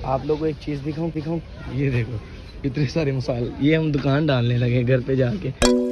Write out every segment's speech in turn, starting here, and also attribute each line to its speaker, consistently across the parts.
Speaker 1: आप लोगों को एक चीज़ दिखाऊं ये देखो इतने सारे मसाले, ये हम दुकान डालने लगे घर पे जाके।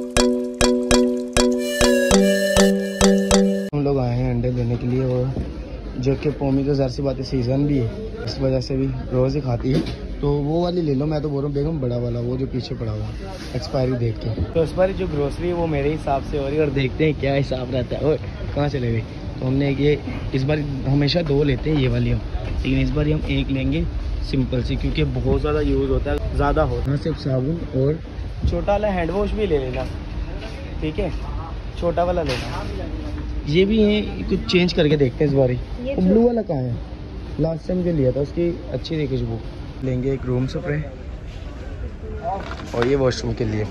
Speaker 1: हम लोग आए हैं अंडे लेने के लिए, और जो कि पोमी तो ज़ाहिर सी बात है सीज़न भी है, इस वजह से भी रोज़ ही खाती है, तो वो वाली ले लो। मैं तो बोल रहा हूँ बेगम बड़ा वाला, वो जो पीछे पड़ा हुआ एक्सपायरी देख के। तो इस बार जो ग्रोसरी है वो मेरे हिसाब से हो रही है, और देखते हैं क्या हिसाब रहता है। और कहाँ चले गए? तो हमने ये इस बार हमेशा 2 लेते हैं ये वाली हम, लेकिन इस बार हम 1 लेंगे सिंपल सी, क्योंकि बहुत ज़्यादा यूज़ होता है, ज़्यादा होता है। सिर्फ साबुन और छोटा वाला हैंड वॉश भी ले लेना, ठीक है, छोटा वाला लेना। ये भी है, कुछ चेंज करके देखते हैं इस बार। वो ब्लू वाला कहाँ है? लास्ट टाइम जो लिया था उसकी अच्छी थी खुशबू। लेंगे एक रूम स्प्रे और ये वॉशरूम के लिए।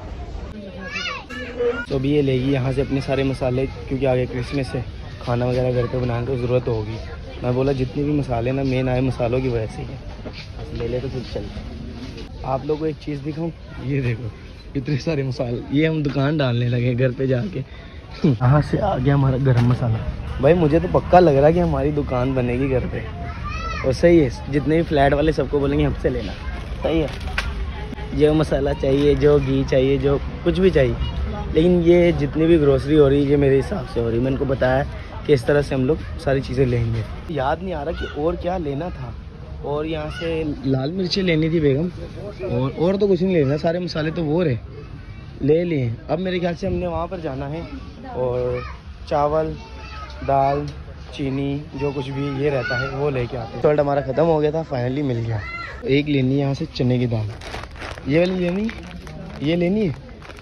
Speaker 1: तो अभी ये लेगी यहाँ से अपने सारे मसाले, क्योंकि आगे क्रिसमस है, खाना वगैरह घर पे बनाने की ज़रूरत होगी। मैं बोला जितने भी मसाले ना मेन आए मसालों की वजह से ही है, ले ले तो फिर चलते। आप लोगों को एक चीज़ दिखाऊं, ये देखो इतने सारे मसाले, ये हम दुकान डालने लगे घर पे जाके। यहाँ से आ गया हमारा गरम मसाला। भाई मुझे तो पक्का लग रहा है कि हमारी दुकान बनेगी घर पे, और सही है। जितने भी फ्लैट वाले सबको बोलेंगे हमसे लेना, सही है। जो मसाला चाहिए, जो घी चाहिए, जो कुछ भी चाहिए, लेकिन ये जितनी भी ग्रोसरी हो रही है ये मेरे हिसाब से हो रही है। मैंने उनको बताया कि इस तरह से हम लोग सारी चीज़ें लेंगे। याद नहीं आ रहा कि और क्या लेना था, और यहाँ से लाल मिर्ची लेनी थी बेगम, और तो कुछ नहीं लेना, सारे मसाले तो वो रहे ले लिए। अब मेरे ख्याल से हमने वहाँ पर जाना है, और चावल दाल चीनी जो कुछ भी ये रहता है वो लेके आते हैं। सॉल्ट हमारा ख़त्म हो गया था, फाइनली मिल गया। एक लेनी है यहाँ से चने की दाल, ये वाली लेनी, ये लेनी है।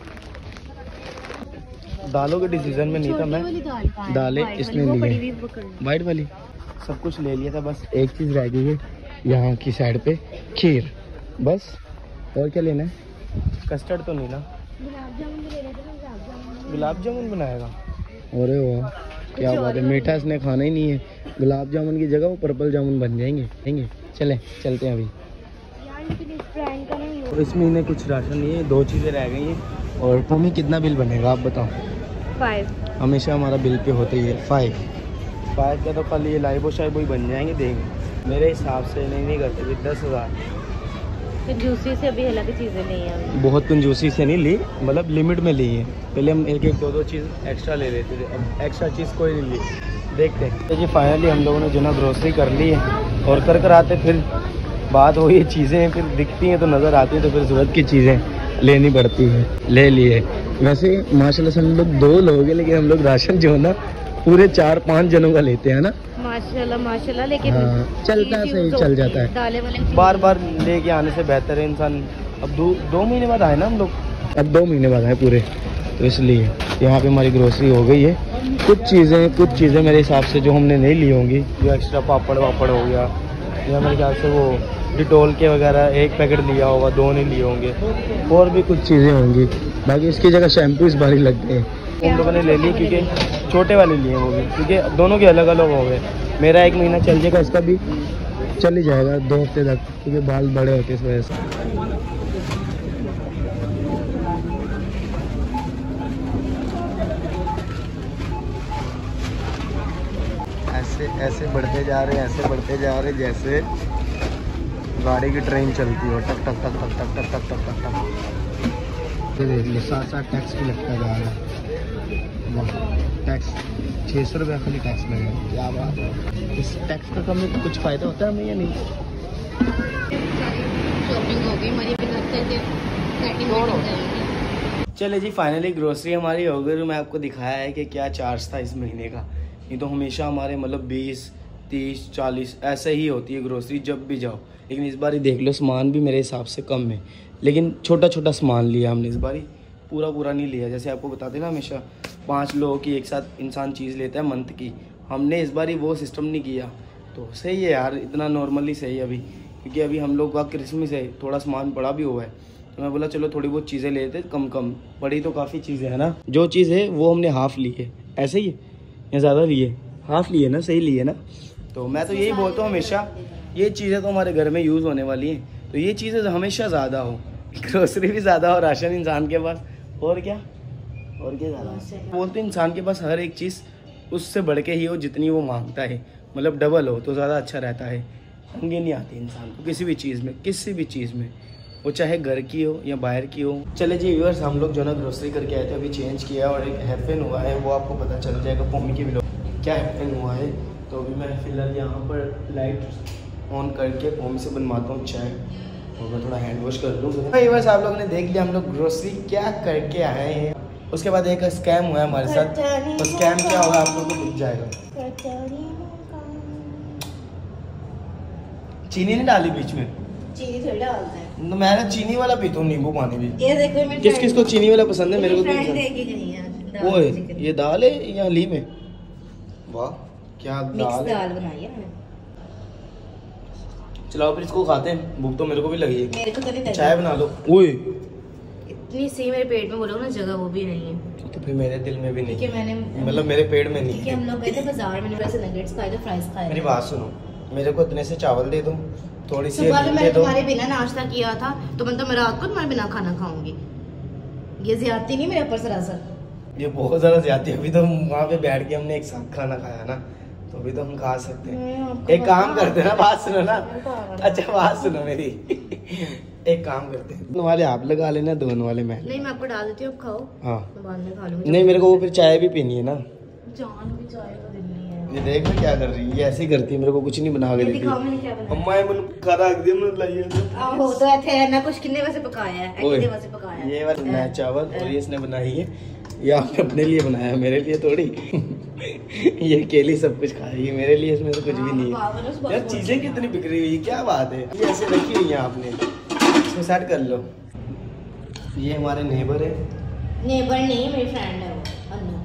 Speaker 1: दालों के डिसीजन में नहीं था मैं, दालें इसने ली है वाइट वाली। सब कुछ ले लिया था, बस एक चीज़ रह गई है यहाँ की साइड पे, खीर बस। और क्या लेना है? कस्टर्ड तो नहीं ना? गुलाब जामुन बनाएगा? अरे वाह क्या बात है, मीठा इसने खाना ही नहीं है। गुलाब जामुन की जगह वो पर्पल जामुन बन जाएंगे। चलते हैं अभी। तो इस महीने कुछ राशन नहीं है, 2 चीज़ें रह गई हैं। और मम्मी कितना बिल बनेगा आप बताओ? 5। हमेशा हमारा बिल पे होता ही है 5 का। तो कल ये लाइबो शाइबो ही बन जाएंगे, देंगे मेरे हिसाब से। नहीं करते 10,000।
Speaker 2: कंजूसी से अभी हालांकि चीज़ें नहीं है, बहुत
Speaker 1: कंजूसी से नहीं ली, मतलब लिमिट में ली है। पहले हम एक 2 चीज़ एक्स्ट्रा ले लेते थे, अब एक्स्ट्रा चीज़ कोई नहीं ली। देखते हैं। तो जी फाइनली हम लोगों ने जो ना ग्रोसरी कर ली है, और कर आते फिर बात हो, ये चीज़ें फिर दिखती हैं तो नज़र आती हैं, तो फिर ज़रूरत की चीज़ें लेनी पड़ती हैं। ले लिए। वैसे माशाल्लाह से हम लोग 2 लोग हैं, लेकिन हम लोग राशन जो है ना पूरे 4-5 जनों का लेते हैं ना,
Speaker 2: माशाल्लाह। लेकिन
Speaker 1: हाँ, चलता है, सही चल जाता है। बार बार लेके आने से बेहतर है इंसान। अब 2 महीने बाद आए ना हम लोग, अब 2 महीने बाद आए पूरे, तो इसलिए यहाँ पे हमारी ग्रोसरी हो गई है। कुछ चीज़ें मेरे हिसाब से जो हमने नहीं ली होंगी, जो एक्स्ट्रा पापड़ वापड़ हो गया, या मेरे ख्याल से वो डिटोल के वगैरह 1 पैकेट लिया होगा, 2 नहीं लिए होंगे, और भी कुछ चीज़ें होंगी। बाकी इसकी जगह शैम्पू इस बार ही लग गए हम लोगों ने ले ली, क्योंकि छोटे वाले लिए वो भी, क्योंकि दोनों के अलग अलग हो गए। मेरा 1 महीना चल जाएगा, इसका भी चल ही जाएगा 2 हफ्ते तक, क्योंकि बाल बड़े होते हैं इस वजह से। ऐसे बढ़ते जा रहे जैसे गाड़ी की ट्रेन चलती हो, टक टक टक टक टक टक टक टक टक। देख लो 7 टैक्स भी लगता जा रहा है। टैक्स 600 रुपया खाली टैक्स लगेगा, क्या बात है। इस टैक्स का कम में कुछ फ़ायदा होता है हमें या नहीं?
Speaker 2: शॉपिंग हो गई हमारी,
Speaker 1: चले जी फाइनली ग्रोसरी हमारी हो गई। मैं आपको दिखाया है कि क्या चार्ज था इस महीने का। नहीं तो हमेशा हमारे मतलब 20, 30, 40 ऐसे ही होती है ग्रोसरी जब भी जाओ। लेकिन इस बार ही देख लो सामान भी मेरे हिसाब से कम है, लेकिन छोटा सामान लिया हमने इस बार ही, पूरा नहीं लिया। जैसे आपको बताते ना हमेशा 5 लोगों की एक साथ इंसान चीज़ लेता है मंथ की, हमने इस बार ही वो सिस्टम नहीं किया। तो सही है यार, इतना नॉर्मली सही है अभी, क्योंकि अभी हम लोग का क्रिसमस है, थोड़ा सामान पड़ा भी हुआ है। तो मैं बोला चलो थोड़ी बहुत चीज़ें लेते, कम बड़ी तो काफ़ी चीज़ें है ना। जो चीज़ है वो हमने हाफ़ ली है, ऐसे ही है या ज़्यादा लिए? हाफ़ लिए ना, सही लिए ना। तो मैं तो यही बोलता हूँ हमेशा, ये चीज़ें तो हमारे घर में यूज़ होने वाली हैं, तो ये चीज़ें हमेशा ज़्यादा हो, ग्रोसरी भी ज़्यादा हो, राशन इंसान के पास, और क्या ज़्यादा बोलते हैं इंसान के पास हर एक चीज़ उससे बढ़ के ही हो जितनी वो मांगता है, मतलब डबल हो तो ज़्यादा अच्छा रहता है। तंगी नहीं आती इंसान को किसी भी चीज़ में, वो चाहे घर की हो या बाहर की हो। चले जी व्यूअर्स, हम लोग जो ना ग्रोसरी करके आए थे, अभी चेंज किया और एक हैपन हुआ है, वो आपको पता चल जाएगा पोमी के व्लॉग क्या हैपन हुआ है। तो अभी मैं फ़िलहाल यहाँ पर लाइट ऑन करके पोमी से बनवाता हूँ चाय और मैं थोड़ा हैंड वॉश कर लूँ। व्यूअर्स आप लोगों ने देख लिया हम लोग ग्रोसरी क्या करके आए हैं। उसके बाद एक स्कैम हुआ है हमारे साथ, तो स्कैम क्या होगा आप लोगों को दिख जाएगा। चीनी नहीं डाली बीच में,
Speaker 2: चीनी थोड़ी डालता है।
Speaker 1: तो मैं चीनी वाला पीता हूँ, नींबू पानी भी।
Speaker 2: ये देखो
Speaker 1: किस किस को चीनी वाला पसंद है? मेरे को
Speaker 2: तो
Speaker 1: ओए ये दाल है या हलीम है? वाह क्या दाल
Speaker 2: दाल बनाई है।
Speaker 1: चलाओ फिर इसको खाते हैं, भूख तो मेरे को भी लगी है।
Speaker 2: मेरे को तो नहीं लगी।
Speaker 1: चाय बना लो। ओए
Speaker 2: इतनी सी मेरे पेट में बोलो ना जगह वो भी नहीं है,
Speaker 1: तो फिर मेरे दिल में भी नहीं
Speaker 2: कि मैंने
Speaker 1: मतलब मेरे पेट में नहीं
Speaker 2: कि हम लोग गए थे बाजार, मैंने वैसे नगेट्स खाए थे, फ्राइज खाए।
Speaker 1: मेरी बात सुनो, मेरे को इतने से चावल दे दो, थोड़ी सी
Speaker 2: सुबह में
Speaker 1: दे
Speaker 2: मैंने
Speaker 1: दो।
Speaker 2: तुम्हारे बिना नाश्ता किया था, तो मैं तो मैं रात को तुम्हारे बिना खाना खाऊंगी। ये ज्यादती नहीं मेरे ऊपर सरासर।
Speaker 1: ये बहुत ज्यादा ज्यादा है। अभी तो वहाँ पे बैठ के हमने एक साथ खाना खाया ना, तो अभी तो हम खा सकते हैं। एक काम करते हैं ना, बात सुनो ना। अच्छा बात सुनो मेरी एक काम करते हैं, दोनों वाले आप लगा लेना, दोनों वाले मैं।
Speaker 2: नहीं मैं आपको डाल देती हूँ, खाओ।
Speaker 1: हाँ
Speaker 2: मैं बाद में खा लूंगी।
Speaker 1: नहीं मेरे को वो फिर चाय भी पीनी है ना।
Speaker 2: जान भी चाय का दिन नहीं है।
Speaker 1: ये देख मैं क्या कर रही है, ये ऐसे ही करती है, मेरे को कुछ नहीं बना के
Speaker 2: ये
Speaker 1: देती।
Speaker 2: दिखाओ मैंने क्या बनाया।
Speaker 1: अम्मा ये मैंने खा रख दिया, मैंने लाइए
Speaker 2: आहो तो ऐसे है ना, कुछ कितने वैसे पकाया है, कितने वैसे पकाया है।
Speaker 1: ये वाला मैं चावल और ये इसने बनाई है, ये आपने अपने लिए बनाया है, मेरे लिए थोड़ी। ये अकेली सब कुछ खाएगी, मेरे लिए इसमें तो कुछ भी नहीं है। यार चीजें कितनी बिक रही हुई, क्या बात है। ये ऐसे रखी हुई है आपने, इसमें सेट कर लो। ये हमारे नेबर है।
Speaker 2: नेबर नहीं, मेरी फ्रेंड है वो, अन्नू।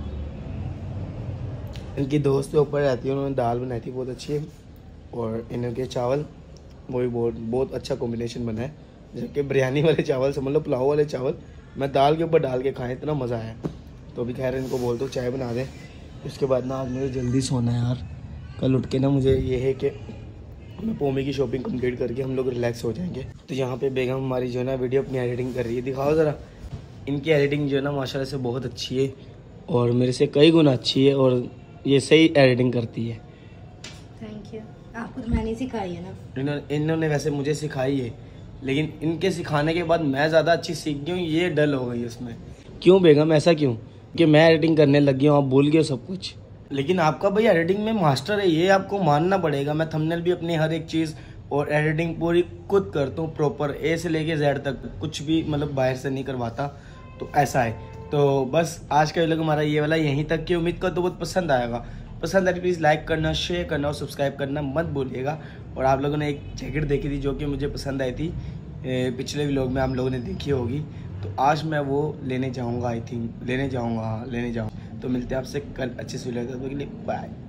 Speaker 1: इनकी दोस्त के ऊपर रहती है, उन्होंने दाल बनाई थी बहुत अच्छी है, और इनके चावल वो भी बहुत अच्छा कॉम्बिनेशन बना है। जबकि बिरयानी वाले चावल समझ लो, पुलाव वाले चावल मैं दाल के ऊपर डाल के खाए, इतना मज़ा आया। तो अभी खैर इनको बोल दो चाय बना दें। उसके बाद ना आज मुझे जल्दी सोना है यार, कल उठ के ना मुझे ये है कि मैं पोमी की शॉपिंग कंप्लीट करके हम लोग रिलैक्स हो जाएंगे। तो यहाँ पे बेगम हमारी जो है ना वीडियो अपनी एडिटिंग कर रही है, दिखाओ ज़रा। इनकी एडिटिंग जो है ना माशाल्लाह से बहुत अच्छी है, और मेरे से कई गुना अच्छी है, और ये सही एडिटिंग करती है।
Speaker 2: थैंक यू, आपको तो मैंने सिखाई है ना।
Speaker 1: इन्होंने वैसे मुझे सिखाई है, लेकिन इनके सिखाने के बाद मैं ज़्यादा अच्छी सीख गई हूँ, ये डल हो गई उसमें। क्यों बेगम ऐसा क्यों? कि मैं एडिटिंग करने लग गया हूँ, आप भूल गए सब कुछ। लेकिन आपका भाई एडिटिंग में मास्टर है, ये आपको मानना पड़ेगा। मैं थंबनेल भी अपनी हर एक चीज़ और एडिटिंग पूरी खुद करता हूँ, प्रॉपर ए से लेके जेड तक, कुछ भी मतलब बाहर से नहीं करवाता। तो ऐसा है। तो बस आज का व्लॉग हमारा ये वाला यहीं तक की, उम्मीद कर तो बहुत पसंद आएगा। पसंद आए प्लीज़ लाइक करना, शेयर करना और सब्सक्राइब करना मत भूलिएगा। और आप लोगों ने एक जैकेट देखी थी जो कि मुझे पसंद आई थी, पिछले व्लॉग में आप लोगों ने देखी होगी, तो आज मैं वो लेने जाऊंगा। आई थिंक लेने जाऊंगा। तो मिलते हैं आपसे कल अच्छे से व्लॉग के लिए। बाय।